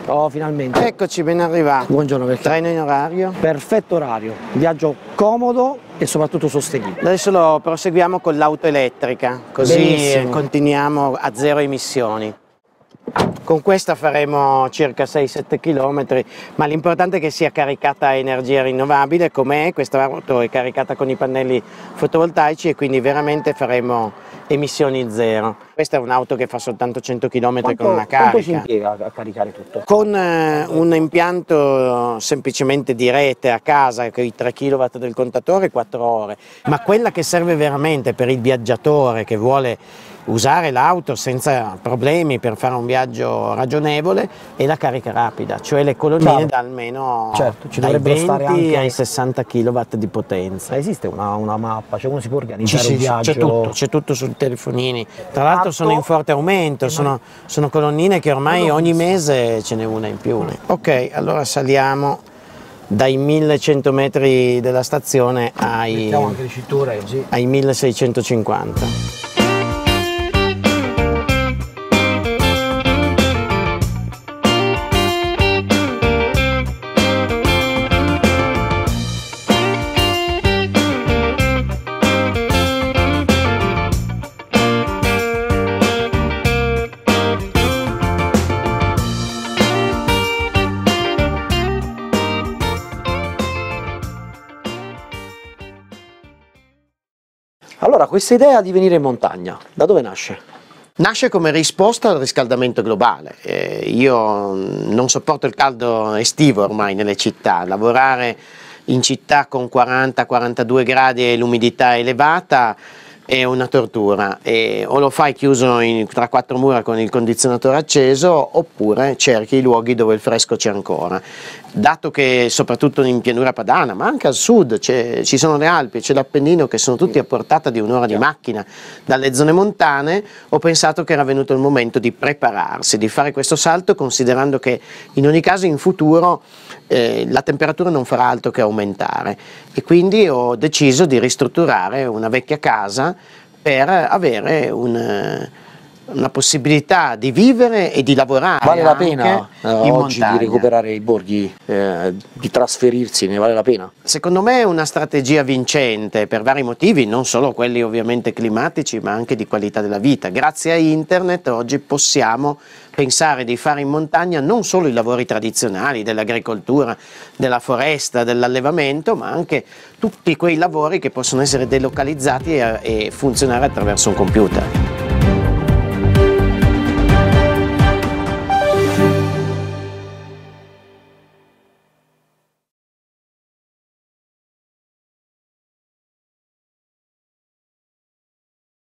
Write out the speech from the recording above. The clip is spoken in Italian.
Oh, finalmente. Eccoci, ben arrivati. Buongiorno, vecchio. Treno in orario. Perfetto orario, viaggio comodo e soprattutto sostenibile. Adesso lo proseguiamo con l'auto elettrica, così Benissimo. continuiamo a zero emissioni. Con questa faremo circa 6-7 km, ma l'importante è che sia caricata a energia rinnovabile, com'è. Questa auto è caricata con i pannelli fotovoltaici e quindi veramente faremo emissioni zero. Questa è un'auto che fa soltanto 100 km con una carica. Quanto si impiega a caricare tutto? Con un impianto semplicemente di rete a casa, con i 3 kW del contatore, 4 ore. Ma quella che serve veramente per il viaggiatore che vuole usare l'auto senza problemi per fare un viaggio ragionevole è la carica rapida, cioè le colonnine da almeno ci dai dovrebbero 20 stare anche ai 60 kW di potenza. Esiste una mappa, cioè uno si può organizzare un viaggio? C'è tutto sul telefonini. Tra l'altro sono in forte aumento, sono colonnine che ormai ogni mese ce n'è una in più. Ok, allora saliamo dai 1100 metri della stazione ai 1650. Allora, questa idea di venire in montagna, da dove nasce? Nasce come risposta al riscaldamento globale. Io non sopporto il caldo estivo ormai nelle città. Lavorare in città con 40-42 gradi e l'umidità elevata è una tortura. O lo fai chiuso tra quattro mura con il condizionatore acceso, oppure cerchi i luoghi dove il fresco c'è ancora. Dato che soprattutto in pianura padana, ma anche al sud ci sono le Alpi, c'è l'Appennino, che sono tutti a portata di un'ora di macchina dalle zone montane, ho pensato che era venuto il momento di prepararsi, di fare questo salto, considerando che in ogni caso in futuro la temperatura non farà altro che aumentare, e quindi ho deciso di ristrutturare una vecchia casa per avere una possibilità di vivere e di lavorare. Vale la pena oggi montagna. di recuperare i borghi, di trasferirsi, ne vale la pena? Secondo me è una strategia vincente per vari motivi, non solo quelli ovviamente climatici, ma anche di qualità della vita. Grazie a internet oggi possiamo pensare di fare in montagna non solo i lavori tradizionali dell'agricoltura, della foresta, dell'allevamento, ma anche tutti quei lavori che possono essere delocalizzati e funzionare attraverso un computer.